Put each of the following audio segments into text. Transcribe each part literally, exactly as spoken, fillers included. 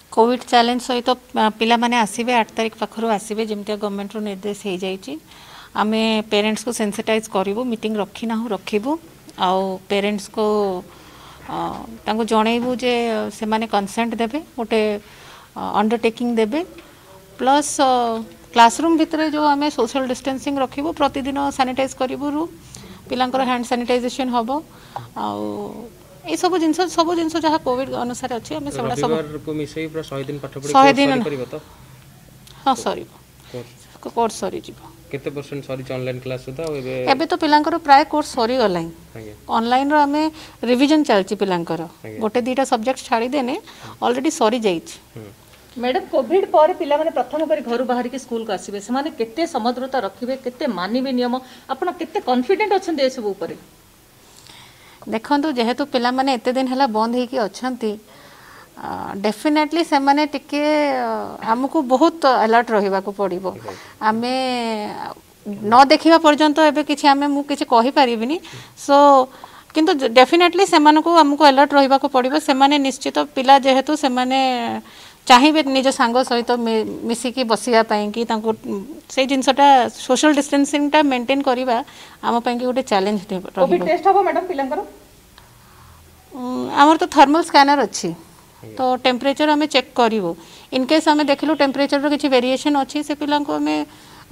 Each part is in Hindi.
कोविड चैलेंज सहित तो पिला माने आसीबे आठ तारिख पाखरु आसीबे जेमते गवर्नमेंट रो निर्देश हे जाईची आमे पेरेंट्स को सेंसिटाइज करिवो मीटिंग रखी ना हो रखिबो आ पेरेंट्स को तांको जणैबू जे से माने कंसेंट देबे गोटे अंडरटेकिंग देबे प्लस क्लासरूम भितर जो आमे सोशल डिस्टेंसिंग रखिबो प्रतिदिन सैनिटाइज करिवो रूम पिलांकर हैंड सैनिटाइजेशन हबो आ ए सब जिंस सब जिंस जहाँ कोविड अनुसार अच्छे हमें सब सब को मिसई पूरा सौ दिन पाठ पढ़ी सौ दिन करिवो तो हां सॉरी कोर्स सॉरी जीवो केते परसेंट सॉरी ऑनलाइन क्लास होता एबे एबे तो पिलांकर प्राय कोर्स सॉरी ऑनलाइन ऑनलाइन रो हमें रिवीजन चलची पिलांकर गोटे दीटा सब्जेक्ट छाड़ी देने ऑलरेडी सॉरी जाईची मैडम कोविड पर पिला माने प्रथम कर घर बाहर के स्कूल को आसीबे से माने केते समग्रता रखिबे केते मानिबे नियम आपण केते कॉन्फिडेंट अछन ए सब ऊपर देखो जेहेतु पिला माने एते दिन हला बंद हे कि अछंती डेफिनेटली से माने टिके हमको बहुत अलर्ट रहिबा को पड़िबो आमे न देखिबा पर्यंत एबे किछि आमे मु किछि कहि परिबिनी सो किंतु डेफिनेटली से माने को हमको अलर्ट रहिबा को पड़िबो से माने निश्चित पिला जेहेतु से माने चाहिए निज सांग सहित मिसिकी बसिया कि से जिनसटा सोशल डिस्टेंसिंग टा मेंटेन करबा आम पई गोटे चैलेंज कोविड टेस्ट हो मैडम पिलंकर हमर तो थर्मल स्कैनर अच्छी तो टेम्परेचर हमें चेक करिवो इन केस हमें देखिलु टेम्परेचर रो किछि वेरिएशन अच्छी से पिला को हमें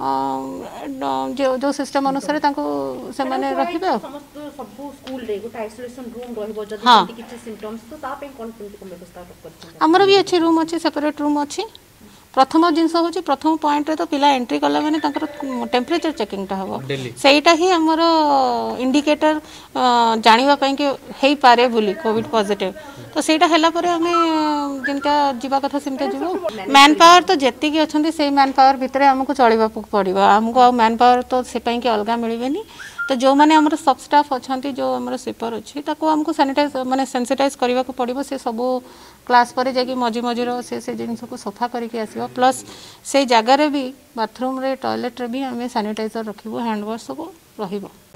जो जो सिस्टम अनुसार तांको से माने रखिबे समस्त सब स्कूल रे गोटा आइसोलेशन रूम रहबो जदी किछि सिम्पटम्स तो ता पे कोन कोन व्यवस्था करछन हमर भी अच्छी रूम अच्छी सेपरेट रूम अच्छी प्रथम जिनस होची प्रथम पॉइंट रे तो पिला एंट्री कला माने तांकर टेम्परेचर चेकिंग टा हबो सेटा ही हमर इंडिकेटर जानिबा पई के हेई पारे बुली कोविड पॉजिटिव तो सेटा हला परे हमें जिनका जीवा कथा सिमते जीवो मैन पावर तो जेति की अछंती से मैन पावर भितरे हमको चलिबा पड़िबो हमको मैन पावर तो से पई के अलगा मिलबेनी तो जो माने हमर सब स्टाफ अछंती जो हमर स्वीपर अछि ताको हमको सैनिटाइज माने सेंसिटाइज करबा को पड़िबो से सब क्लास पर जाकि मझी मझीर से से जिनस को सफा करके आसीबो प्लस से जगह रे भी बाथरूम रे टॉयलेट रे भी हमें सैनिटाइजर रखिबो हैंड वॉश सब रहिबो।